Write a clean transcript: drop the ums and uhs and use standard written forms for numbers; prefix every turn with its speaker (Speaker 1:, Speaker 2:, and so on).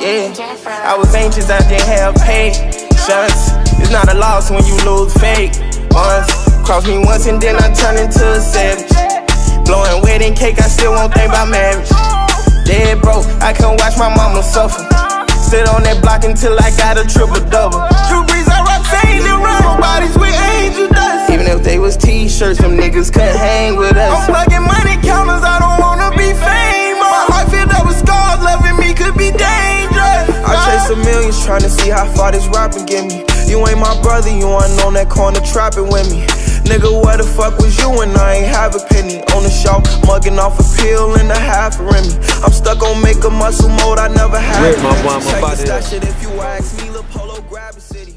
Speaker 1: Yeah, I was anxious, I didn't have patience. It's not a loss when you lose fake ones. Cross me once and then I turn into a savage. Blowing wedding cake, I still won't think about marriage. Dead broke, I couldn't watch my mama suffer. Sit on that block until I got a triple-double. Drew Brees, I rock fame and run bodies with angel dust. Even if they was t-shirts, them niggas couldn't hang with us. I'm plugging money counters, I don't wanna be famous. My heart filled up with scars, loving me could be dangerous. I chase a millions trying to see how far this rapping get me. You ain't my brother, you ain't on that corner trapping with me. Nigga, where the fuck was you when I ain't have a penny? On the shelf, mugging off a pill and a half a Remy. I'm stuck on make a muscle mode, I never had it.
Speaker 2: My body.
Speaker 1: Shit if you ask me, Lil Polo grab a city.